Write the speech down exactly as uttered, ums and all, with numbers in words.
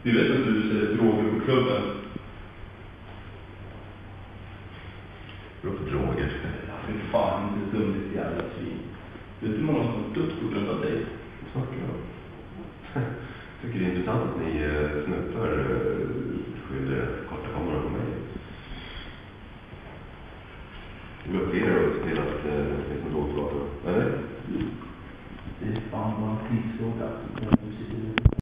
Vi vet att du ser droger på klubben. Bra för droger. Ja, fy fan, inte dum ditt jävla svin. Vet du hur många som har dött på grund av dig? Vad snackar du om? Jag tycker det är intressant att ni uh, snuppar uh, skyller korta kameror på mig. Du blockerar och ser till att uh, det är som låtpratar. Eller? Det är fan bara en tidsfråga.